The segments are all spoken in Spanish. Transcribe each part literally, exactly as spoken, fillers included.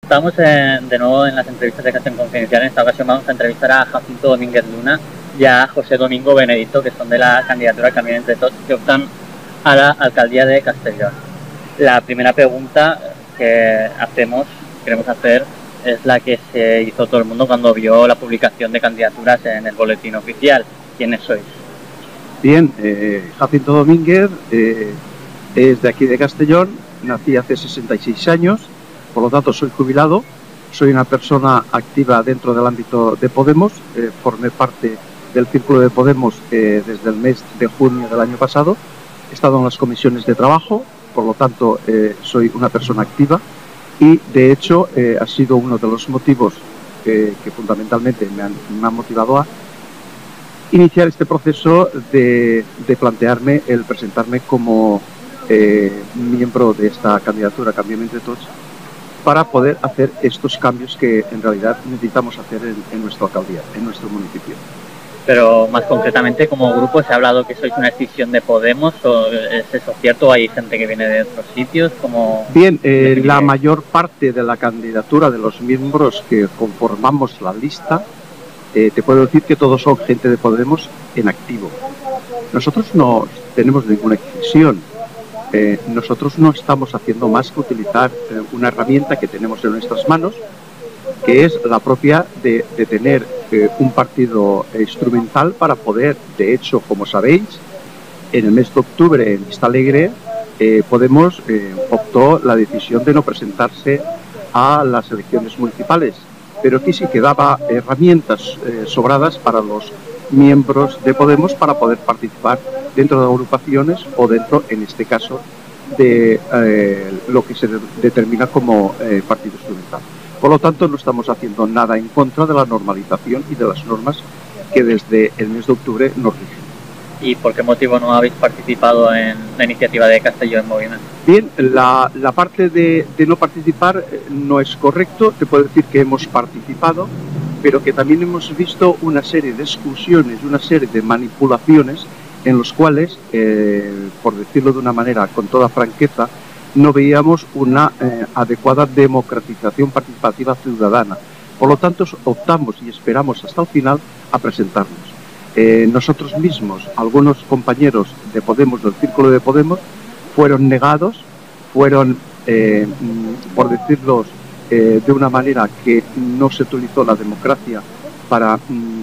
Estamos en, de nuevo en las entrevistas de Acción Confidencial. En esta ocasión vamos a entrevistar a Jacinto Domínguez Luna y a José Domingo Benedito, que son de la candidatura Cambiem Entre Tots, que optan a la alcaldía de Castellón. La primera pregunta que hacemos, queremos hacer, es la que se hizo todo el mundo cuando vio la publicación de candidaturas en el boletín oficial. ¿Quiénes sois? Bien, eh, Jacinto Domínguez eh, es de aquí de Castellón, nací hace sesenta y seis años, por lo tanto soy jubilado, soy una persona activa dentro del ámbito de Podemos, eh, formé parte del círculo de Podemos eh, desde el mes de junio del año pasado, he estado en las comisiones de trabajo, por lo tanto eh, soy una persona activa y de hecho eh, ha sido uno de los motivos eh, que fundamentalmente me han, me han motivado a iniciar este proceso de, de plantearme el presentarme como eh, miembro de esta candidatura Cambiem Entre Tots para poder hacer estos cambios que en realidad necesitamos hacer en, en nuestra alcaldía, en nuestro municipio. Pero más concretamente, como grupo, ¿se ha hablado que sois una escisión de Podemos? ¿O es eso cierto? ¿O hay gente que viene de otros sitios? Como Bien, eh, la mayor parte de la candidatura de los miembros que conformamos la lista, eh, te puedo decir que todos son gente de Podemos en activo. Nosotros no tenemos ninguna escisión. Eh, nosotros no estamos haciendo más que utilizar eh, una herramienta que tenemos en nuestras manos, que es la propia de, de tener eh, un partido instrumental para poder, de hecho, como sabéis, en el mes de octubre en Vistalegre, eh, Podemos eh, optó la decisión de no presentarse a las elecciones municipales, pero aquí sí que daba herramientas eh, sobradas para los miembros de Podemos para poder participar dentro de agrupaciones o dentro, en este caso, de eh, lo que se de determina como eh, partido instrumental. Por lo tanto, no estamos haciendo nada en contra de la normalización y de las normas que desde el mes de octubre nos rigen. ¿Y por qué motivo no habéis participado en la iniciativa de Castellón en Movimiento? Bien, la, la parte de, de no participar eh, no es correcto. Te puedo decir que hemos participado, pero que también hemos visto una serie de exclusiones, una serie de manipulaciones en los cuales, eh, por decirlo de una manera con toda franqueza, no veíamos una eh, adecuada democratización participativa ciudadana. Por lo tanto, optamos y esperamos hasta el final a presentarnos. Eh, nosotros mismos, algunos compañeros de Podemos, del Círculo de Podemos, fueron negados, fueron, eh, por decirlo eh, de una manera que no se utilizó la democracia para,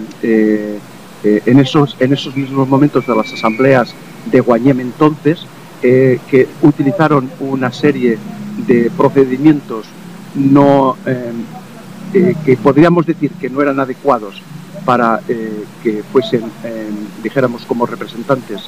eh, eh, en, esos, en esos mismos momentos de las asambleas de Guanyem entonces, Eh, que utilizaron una serie de procedimientos no, eh, eh, que podríamos decir que no eran adecuados para eh, que fuesen, eh, dijéramos, como representantes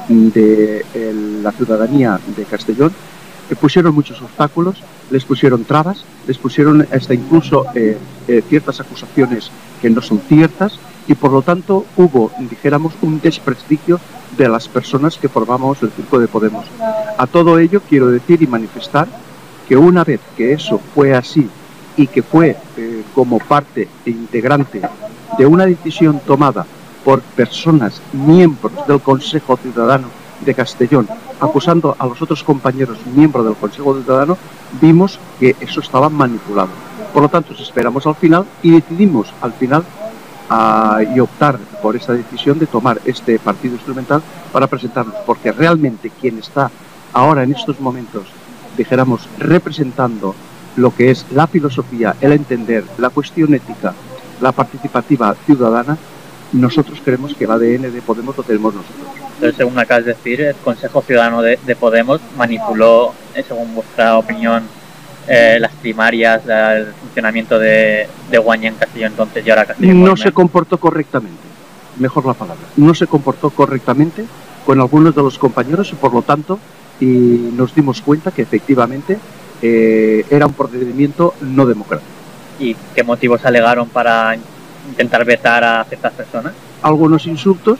de eh, la ciudadanía de Castellón, que pusieron muchos obstáculos, les pusieron trabas, les pusieron hasta incluso eh, eh, ciertas acusaciones que no son ciertas y por lo tanto hubo, dijéramos, un desprestigio de las personas que formamos el Círculo de Podemos. A todo ello quiero decir y manifestar que una vez que eso fue así y que fue eh, como parte e integrante de una decisión tomada por personas, miembros del Consejo Ciudadano de Castellón, acusando a los otros compañeros miembros del Consejo Ciudadano, vimos que eso estaba manipulado. Por lo tanto, esperamos al final y decidimos al final a, y optar por esta decisión de tomar este partido instrumental para presentarnos, porque realmente quien está ahora en estos momentos, dijéramos, representando lo que es la filosofía, el entender, la cuestión ética, la participativa ciudadana, nosotros creemos que el A D N de Podemos lo tenemos nosotros. Entonces, según acabas de decir, el Consejo Ciudadano de, de Podemos manipuló, eh, según vuestra opinión, eh, las primarias, la, el funcionamiento de, de Guanyem Castellón entonces y ahora Castellón. No se comportó correctamente, mejor la palabra, no se comportó correctamente con algunos de los compañeros y por lo tanto y nos dimos cuenta que efectivamente eh, era un procedimiento no democrático. ¿Y qué motivos alegaron para intentar vetar a ciertas personas? Algunos insultos,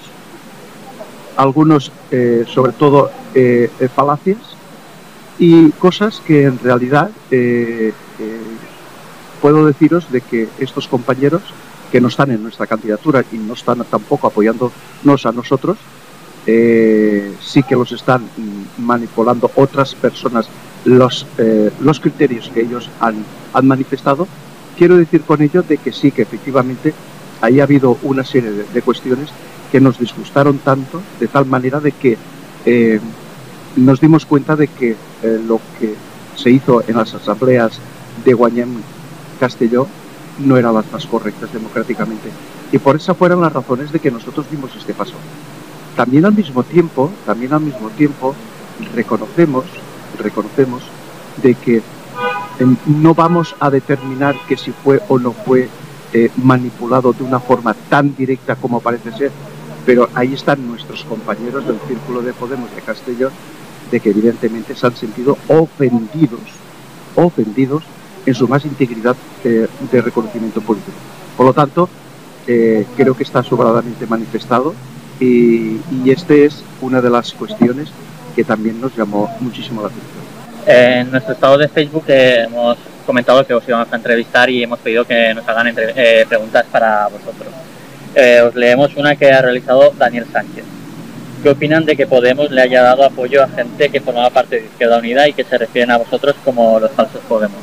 algunos eh, sobre todo eh, eh, falacias y cosas que en realidad eh, eh, puedo deciros de que estos compañeros que no están en nuestra candidatura y no están tampoco apoyándonos a nosotros, eh, sí que los están manipulando otras personas los, eh, los criterios que ellos han, han manifestado. Quiero decir con ello de que sí, que efectivamente ahí ha habido una serie de, de cuestiones que nos disgustaron tanto, de tal manera de que eh, nos dimos cuenta de que eh, lo que se hizo en las asambleas de Guanyem Castelló no eran las más correctas democráticamente. Y por esas fueron las razones de que nosotros dimos este paso. También al mismo tiempo, también al mismo tiempo, reconocemos, reconocemos de que eh, no vamos a determinar que si fue o no fue eh, manipulado de una forma tan directa como parece ser, pero ahí están nuestros compañeros del Círculo de Podemos de Castellón, de que evidentemente se han sentido ofendidos, ofendidos en su más integridad eh, de reconocimiento político. Por lo tanto, eh, creo que está sobradamente manifestado y, y esta es una de las cuestiones que también nos llamó muchísimo la atención. En nuestro estado de Facebook eh, hemos comentado que os íbamos a entrevistar y hemos pedido que nos hagan entre, eh, preguntas para vosotros. Eh, os leemos una que ha realizado Daniel Sánchez. ¿Qué opinan de que Podemos le haya dado apoyo a gente que formaba parte de Izquierda Unida y que se refieren a vosotros como los falsos Podemos?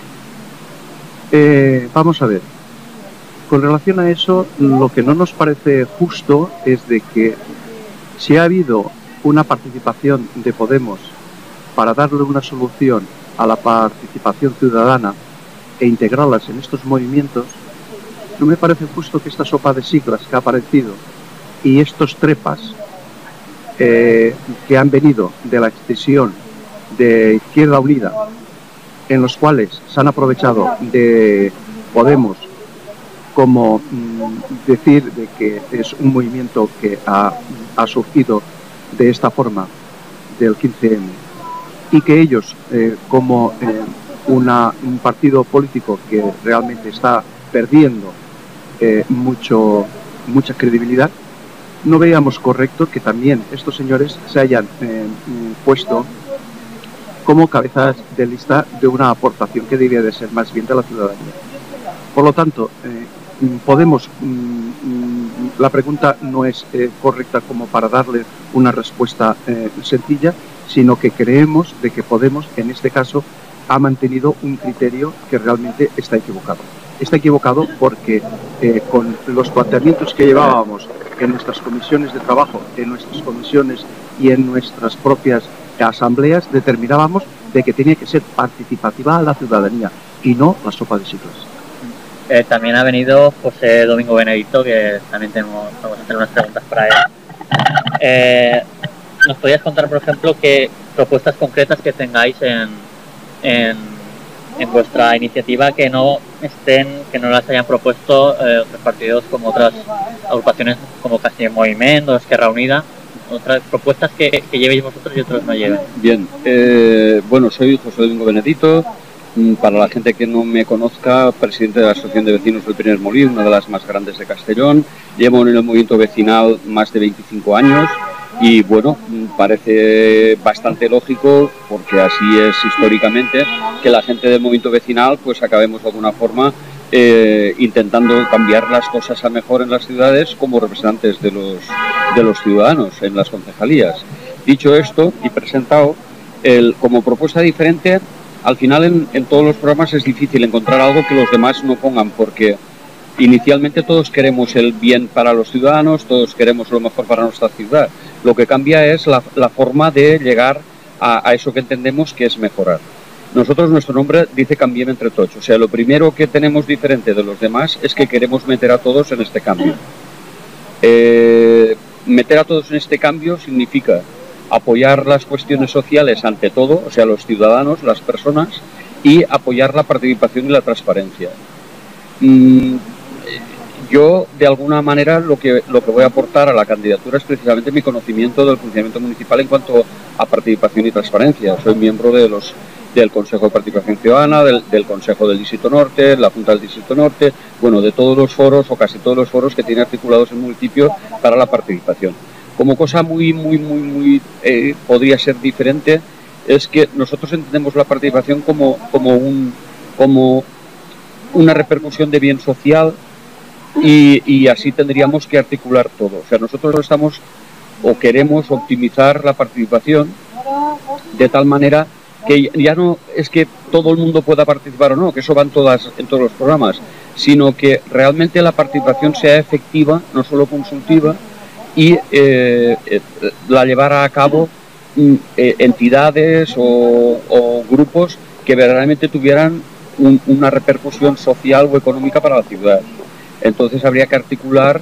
Eh, vamos a ver. Con relación a eso, lo que no nos parece justo es de que si ha habido una participación de Podemos para darle una solución a la participación ciudadana e integrarlas en estos movimientos, no me parece justo que esta sopa de siglas que ha aparecido y estos trepas eh, que han venido de la extensión de Izquierda Unida, en los cuales se han aprovechado de Podemos como mmm, decir de que es un movimiento que ha, ha surgido de esta forma del quince eme y que ellos eh, como eh, una, un partido político que realmente está perdiendo eh, mucho, mucha credibilidad, no veíamos correcto que también estos señores se hayan eh, puesto como cabezas de lista de una aportación que debía de ser más bien de la ciudadanía. Por lo tanto, eh, Podemos, mm, la pregunta no es eh, correcta como para darle una respuesta eh, sencilla, sino que creemos de que Podemos, en este caso, ha mantenido un criterio que realmente está equivocado. Está equivocado porque eh, con los planteamientos que llevábamos en nuestras comisiones de trabajo, en nuestras comisiones y en nuestras propias asambleas, determinábamos de que tenía que ser participativa a la ciudadanía y no la sopa de siglas. Eh, también ha venido José Domingo Benedicto, que también tenemos, vamos a hacer unas preguntas para él. Eh, ¿Nos podrías contar, por ejemplo, qué propuestas concretas que tengáis en, en, en vuestra iniciativa que no estén, que no las hayan propuesto eh, otros partidos como otras agrupaciones como Castilla Movimiento o Esquerra Unida? Otras propuestas que, que llevéis vosotros y otros no lleven. Bien, eh, bueno, soy José Domingo Benedicto. Para la gente que no me conozca, presidente de la Asociación de Vecinos del Primer Molí, una de las más grandes de Castellón. Llevo en el movimiento vecinal más de veinticinco años y bueno, parece bastante lógico, porque así es históricamente, que la gente del movimiento vecinal pues acabemos de alguna forma eh, intentando cambiar las cosas a mejor en las ciudades como representantes de los, de los ciudadanos en las concejalías. Dicho esto y presentado, el, como propuesta diferente, al final en, en todos los programas es difícil encontrar algo que los demás no pongan, porque inicialmente todos queremos el bien para los ciudadanos, todos queremos lo mejor para nuestra ciudad. Lo que cambia es la, la forma de llegar a, a eso que entendemos que es mejorar. Nosotros, nuestro nombre dice Canviem entre tots. O sea, lo primero que tenemos diferente de los demás es que queremos meter a todos en este cambio. Eh, meter a todos en este cambio significa apoyar las cuestiones sociales ante todo, o sea, los ciudadanos, las personas, y apoyar la participación y la transparencia. Mm, yo, de alguna manera, lo que, lo que voy a aportar a la candidatura es precisamente mi conocimiento del funcionamiento municipal en cuanto a participación y transparencia. Soy miembro de los, del Consejo de Participación Ciudadana, del, del Consejo del Distrito Norte, la Junta del Distrito Norte, bueno, de todos los foros o casi todos los foros que tiene articulados el municipio para la participación. Como cosa muy, muy, muy, muy, eh, podría ser diferente, es que nosotros entendemos la participación como, como, un, como una repercusión de bien social y, y así tendríamos que articular todo. O sea, nosotros estamos o queremos optimizar la participación de tal manera que ya no es que todo el mundo pueda participar o no, que eso va en, todas, en todos los programas, sino que realmente la participación sea efectiva, no solo consultiva, y eh, eh, la llevara a cabo eh, entidades o, o grupos que verdaderamente tuvieran un, una repercusión social o económica para la ciudad. Entonces habría que articular,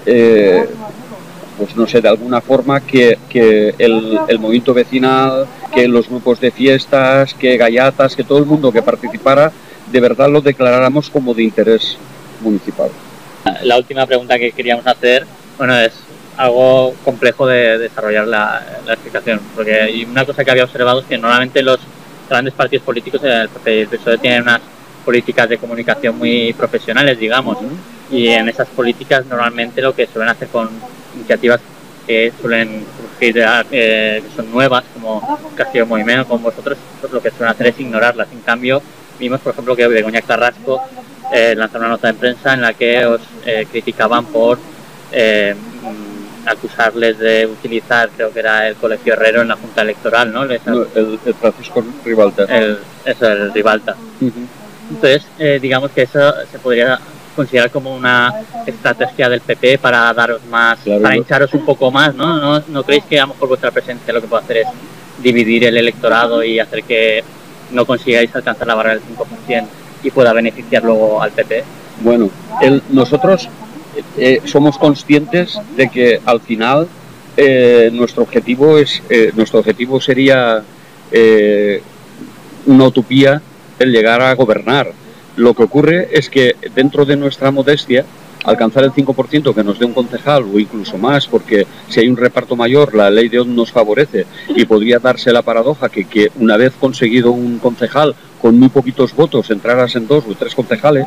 eh, pues no sé, de alguna forma que, que el, el movimiento vecinal, que los grupos de fiestas, que gallatas, que todo el mundo que participara, de verdad lo declaráramos como de interés municipal. La última pregunta que queríamos hacer, bueno, es algo complejo de desarrollar la, la explicación, porque hay una cosa que había observado es que normalmente los grandes partidos políticos, el P P y el P S O E, tienen unas políticas de comunicación muy profesionales, digamos, y en esas políticas normalmente lo que suelen hacer con iniciativas que suelen surgir, eh, que son nuevas, como Castillo Movimiento, como vosotros, lo que suelen hacer es ignorarlas. En cambio, vimos, por ejemplo, que Begoña Carrasco eh, lanzó una nota de prensa en la que os eh, criticaban por eh, acusarles de utilizar, creo que era el Colegio Herrero en la Junta Electoral, ¿no? Les, no el, el Francisco Ribalta. El, eso, el Ribalta. Uh-huh. Entonces, eh, digamos que eso se podría considerar como una estrategia del P P para daros más, claro, para hincharos un poco más, ¿no? ¿no? ¿No creéis que a lo mejor vuestra presencia lo que puede hacer es dividir el electorado y hacer que no consigáis alcanzar la barrera del cinco por ciento y pueda beneficiar luego al P P? Bueno, el, nosotros eh, somos conscientes de que al final eh, nuestro objetivo es eh, nuestro objetivo sería eh, una utopía el llegar a gobernar. Lo que ocurre es que dentro de nuestra modestia, alcanzar el cinco por ciento que nos dé un concejal o incluso más, porque si hay un reparto mayor la ley de Oz nos favorece y podría darse la paradoja que, que una vez conseguido un concejal con muy poquitos votos entraras en dos o tres concejales,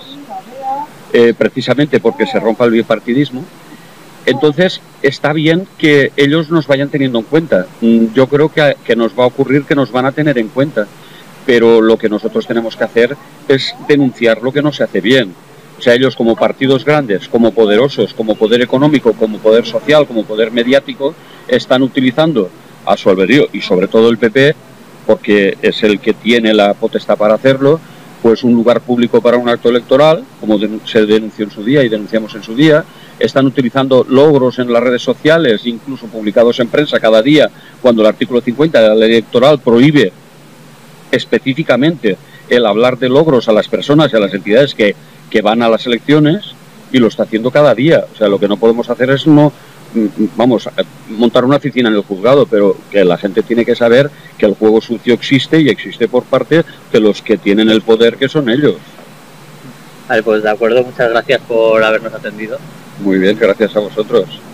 eh, precisamente porque se rompa el bipartidismo. Entonces está bien que ellos nos vayan teniendo en cuenta. Yo creo que, que nos va a ocurrir que nos van a tener en cuenta, pero lo que nosotros tenemos que hacer es denunciar lo que no se hace bien. O sea, ellos como partidos grandes, como poderosos, como poder económico, como poder social, como poder mediático, están utilizando a su albedrío, y sobre todo el P P, porque es el que tiene la potestad para hacerlo, pues un lugar público para un acto electoral, como se denunció en su día y denunciamos en su día. Están utilizando logros en las redes sociales, incluso publicados en prensa cada día, cuando el artículo cincuenta de la ley electoral prohíbe específicamente el hablar de logros a las personas y a las entidades que, que van a las elecciones, y lo está haciendo cada día. O sea, lo que no podemos hacer es no, vamos, montar una oficina en el juzgado, pero que la gente tiene que saber que el juego sucio existe y existe por parte de los que tienen el poder, que son ellos. Vale, pues de acuerdo, muchas gracias por habernos atendido. Muy bien, gracias a vosotros.